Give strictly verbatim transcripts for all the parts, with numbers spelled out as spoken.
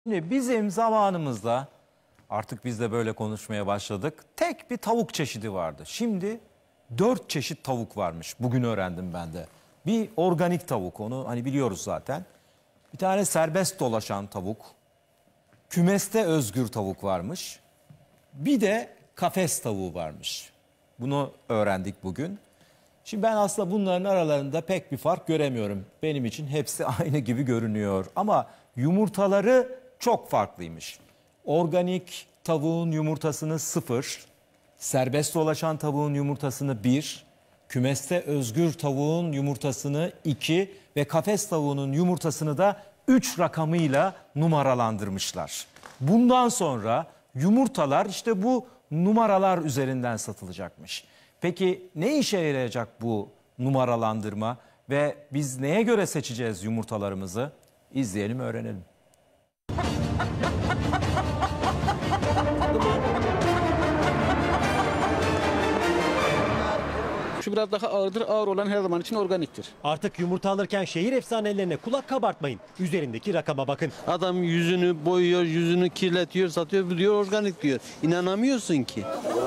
Şimdi bizim zamanımızda artık biz de böyle konuşmaya başladık. Tek bir tavuk çeşidi vardı. Şimdi dört çeşit tavuk varmış. Bugün öğrendim ben de. Bir organik tavuk, onu hani biliyoruz zaten. Bir tane serbest dolaşan tavuk. Kümeste özgür tavuk varmış. Bir de kafes tavuğu varmış. Bunu öğrendik bugün. Şimdi ben aslında bunların aralarında pek bir fark göremiyorum. Benim için hepsi aynı gibi görünüyor. Ama yumurtaları çok farklıymış. Organik tavuğun yumurtasını sıfır, serbest dolaşan tavuğun yumurtasını bir, kümeste özgür tavuğun yumurtasını iki ve kafes tavuğunun yumurtasını da üç rakamıyla numaralandırmışlar. Bundan sonra yumurtalar işte bu numaralar üzerinden satılacakmış. Peki ne işe yarayacak bu numaralandırma ve biz neye göre seçeceğiz yumurtalarımızı? İzleyelim, öğrenelim. Şu biraz daha ağırdır. Ağır olan her zaman için organiktir. Artık yumurta alırken şehir efsanelerine kulak kabartmayın. Üzerindeki rakama bakın. Adam yüzünü boyuyor, yüzünü kirletiyor, satıyor, diyor organik diyor. İnanamıyorsun ki.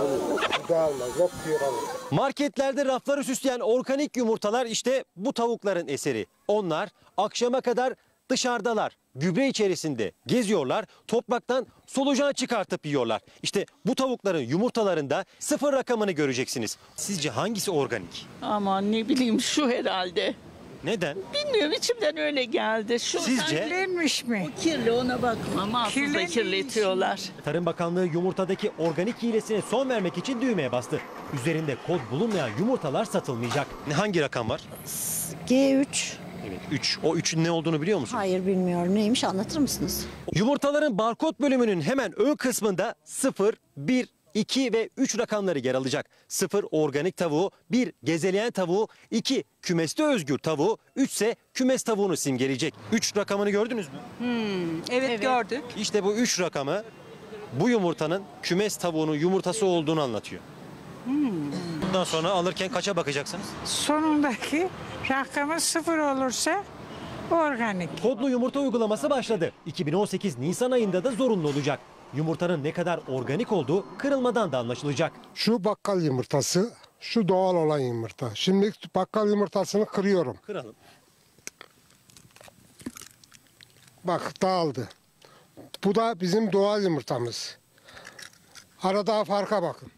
Marketlerde rafları süsleyen organik yumurtalar işte bu tavukların eseri. Onlar akşama kadar dışarıdalar. Gübre içerisinde geziyorlar, topraktan solucan çıkartıp yiyorlar. İşte bu tavukların yumurtalarında sıfır rakamını göreceksiniz. Sizce hangisi organik? Aman ne bileyim, şu herhalde. Neden? Bilmiyorum, içimden öyle geldi. Şu Sizce? Kirlenmiş mi? O kirli, ona bakma. Mahsus da Kirlenmiş. kirletiyorlar. Tarım Bakanlığı yumurtadaki organik hilesine son vermek için düğmeye bastı. Üzerinde kod bulunmayan yumurtalar satılmayacak. Hangi rakam var? G üç. Evet, üç. O üçün ne olduğunu biliyor musun? Hayır, bilmiyorum. Neymiş, anlatır mısınız? Yumurtaların barkod bölümünün hemen ön kısmında sıfır, bir, iki ve üç rakamları yer alacak. sıfır organik tavuğu, bir gezeleyen tavuğu, iki kümeste özgür tavuğu, üç ise kümes tavuğunu simgeleyecek. üç rakamını gördünüz mü? Evet, evet, gördük. İşte bu üç rakamı bu yumurtanın kümes tavuğunun yumurtası olduğunu anlatıyor. Bundan sonra alırken kaça bakacaksınız? Sonundaki rakamı sıfır olursa organik. Kodlu yumurta uygulaması başladı. iki bin on sekiz Nisan ayında da zorunlu olacak. Yumurtanın ne kadar organik olduğu kırılmadan da anlaşılacak. Şu bakkal yumurtası, şu doğal olan yumurta. Şimdi bakkal yumurtasını kırıyorum. Kıralım. Bak, dağıldı. Bu da bizim doğal yumurtamız. Arada farka bakın.